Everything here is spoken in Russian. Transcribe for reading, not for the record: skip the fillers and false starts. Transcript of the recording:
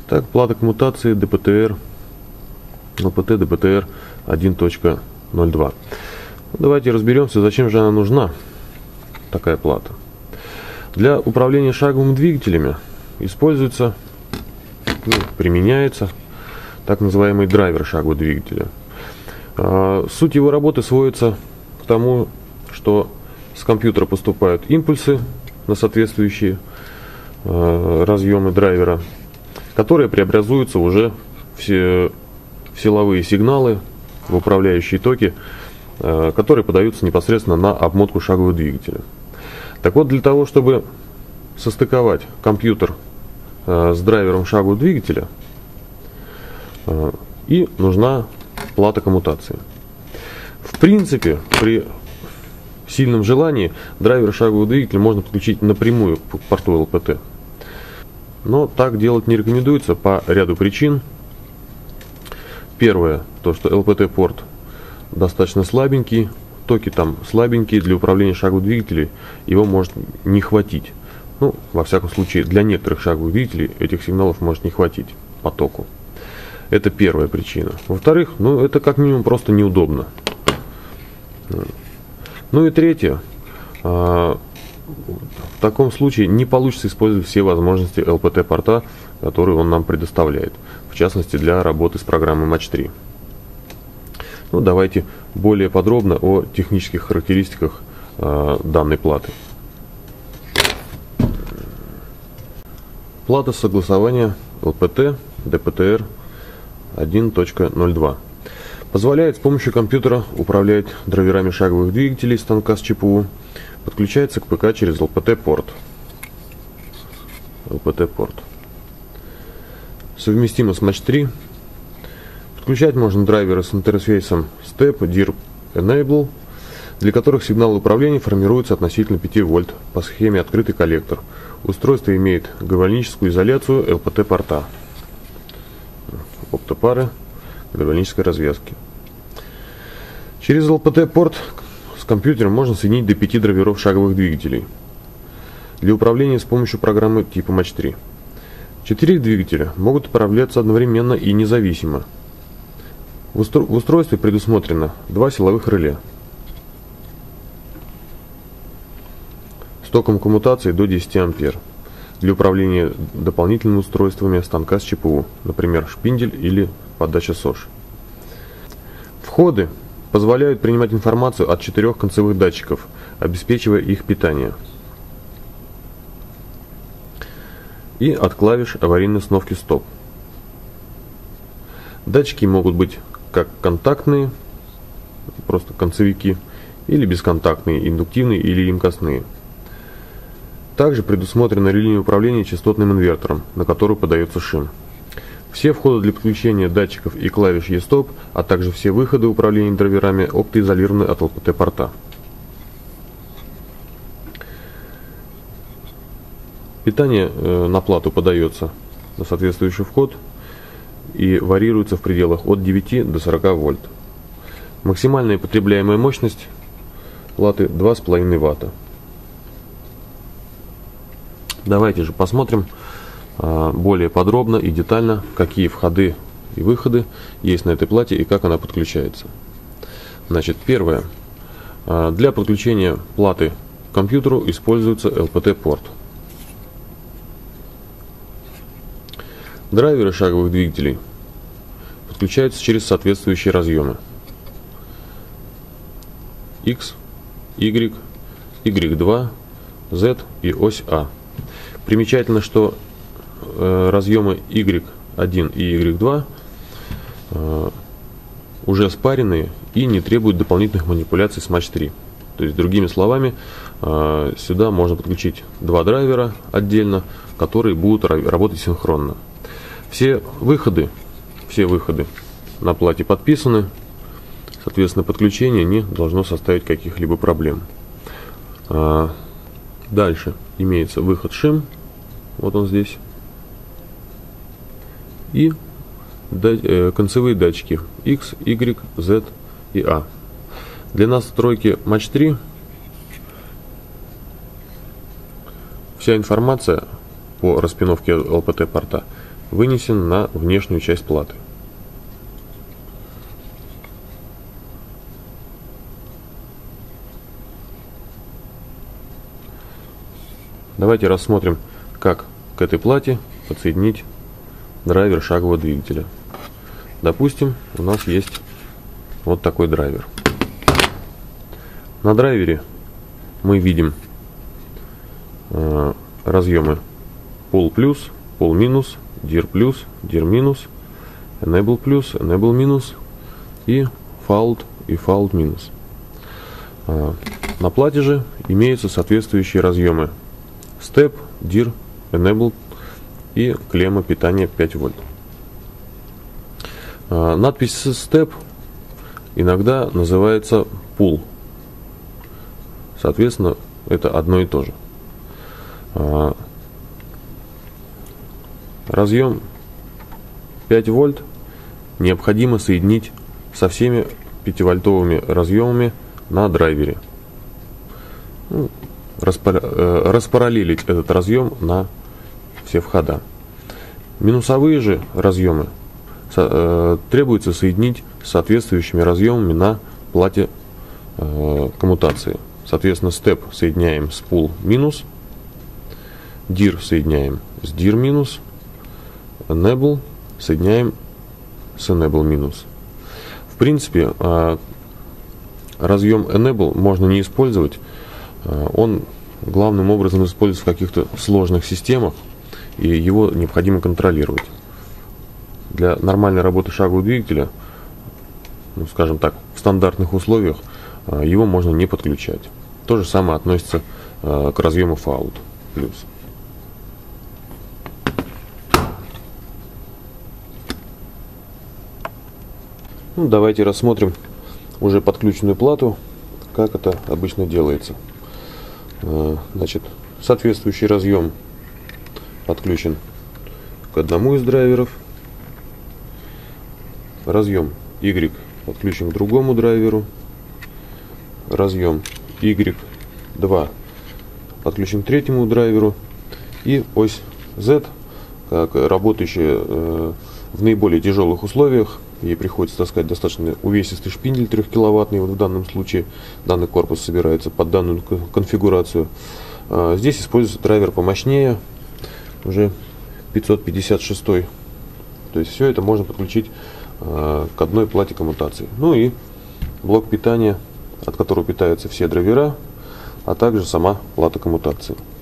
Так, плата коммутации DPTR, LPT DPTR 1.02. Давайте разберемся, зачем же она нужна, такая плата. Для управления шаговыми двигателями используется, применяется так называемый драйвер шагового двигателя. Суть его работы сводится к тому, что с компьютера поступают импульсы на соответствующие разъемы драйвера, которые преобразуются уже в силовые сигналы, в управляющие токи, которые подаются непосредственно на обмотку шагового двигателя. Так вот, для того, чтобы состыковать компьютер с драйвером шагового двигателя, и нужна плата коммутации. В принципе, при сильном желании драйвер шагового двигателя можно подключить напрямую к порту ЛПТ. Но так делать не рекомендуется по ряду причин. Первое, то что ЛПТ-порт достаточно слабенький, токи там слабенькие, для управления шаговых двигателей его может не хватить. Ну, во всяком случае, для некоторых шаговых двигателей этих сигналов может не хватить по току. Это первая причина. Во-вторых, это как минимум просто неудобно. Ну и третье, в таком случае не получится использовать все возможности ЛПТ-порта, которые он нам предоставляет, в частности для работы с программой Match 3. Давайте более подробно о технических характеристиках данной платы. Плата согласования LPT DPTR 1.02 позволяет с помощью компьютера управлять драйверами шаговых двигателей станка с ЧПУ, подключается к ПК через LPT-порт. Совместимо с Match 3. Подключать можно драйверы с интерфейсом STEP, DIRP, Enable, для которых сигнал управления формируется относительно 5 вольт по схеме открытый коллектор. Устройство имеет гальваническую изоляцию ЛПТ-порта. Оптопары гальванической развязки. Через ЛПТ-порт с компьютером можно соединить до 5 драйверов шаговых двигателей для управления с помощью программы типа Match 3. 4 двигателя могут управляться одновременно и независимо. В устройстве предусмотрено 2 силовых реле с током коммутации до 10 ампер для управления дополнительными устройствами станка с ЧПУ, например, шпиндель или подача СОЖ. Входы позволяют принимать информацию от 4 концевых датчиков, обеспечивая их питание, и от клавиш аварийной установки стоп. Датчики могут быть как контактные, просто концевики, или бесконтактные, индуктивные или имкостные. Также предусмотрено релейное управление частотным инвертором, на который подается шим. Все входы для подключения датчиков и клавиш E-Stop, а также все выходы управления драйверами оптоизолированы от ЛПТ-порта. Питание на плату подается на соответствующий вход и варьируется в пределах от 9 до 40 вольт. Максимальная потребляемая мощность платы 2,5 Вт. Давайте же посмотрим более подробно и детально, какие входы и выходы есть на этой плате и как она подключается. Значит, первое. Для подключения платы к компьютеру используется LPT-порт. Драйверы шаговых двигателей подключаются через соответствующие разъемы X, Y, Y2, Z и ось А. Примечательно, что разъемы Y1 и Y2 уже спаренные и не требуют дополнительных манипуляций с Match 3. То есть, другими словами, сюда можно подключить 2 драйвера отдельно, которые будут работать синхронно. Все выходы на плате подписаны, соответственно, подключение не должно составить каких-либо проблем. Дальше имеется выход шим, вот он здесь, и концевые датчики X, Y, Z и A. Для настройки Match 3 вся информация по распиновке LPT-порта вынесен на внешнюю часть платы. Давайте рассмотрим, как к этой плате подсоединить драйвер шагового двигателя. Допустим, у нас есть вот такой драйвер. На драйвере мы видим разъемы Pull плюс, Pull минус, Dir плюс, Dir минус, Enable плюс, Enable минус и Fault минус. На плате же имеются соответствующие разъемы Step, Dir, Enable и клемма питания 5 вольт. Надпись Step иногда называется Pull. Соответственно, это одно и то же. Разъем 5 вольт необходимо соединить со всеми 5-вольтовыми разъемами на драйвере. Распараллелить этот разъем на все входа. Минусовые же разъемы требуется соединить с соответствующими разъемами на плате коммутации. Соответственно, Step соединяем с Pull минус, Dir соединяем с Dir минус, Enable соединяем с Enable минус. В принципе, разъем Enable можно не использовать. Он главным образом используется в каких-то сложных системах, и его необходимо контролировать. Для нормальной работы шагового двигателя, скажем так, в стандартных условиях, его можно не подключать. То же самое относится к разъему Fault плюс. Давайте рассмотрим уже подключенную плату, как это обычно делается. Значит, соответствующий разъем подключен к одному из драйверов. Разъем Y подключен к другому драйверу. Разъем Y2 подключен к третьему драйверу. И ось Z, как работающая в наиболее тяжелых условиях, ей приходится таскать достаточно увесистый шпиндель 3 киловаттный. Вот в данном случае данный корпус собирается под данную конфигурацию. Здесь используется драйвер помощнее, уже 556. То есть все это можно подключить к одной плате коммутации. Ну и блок питания, от которого питаются все драйвера, а также сама плата коммутации.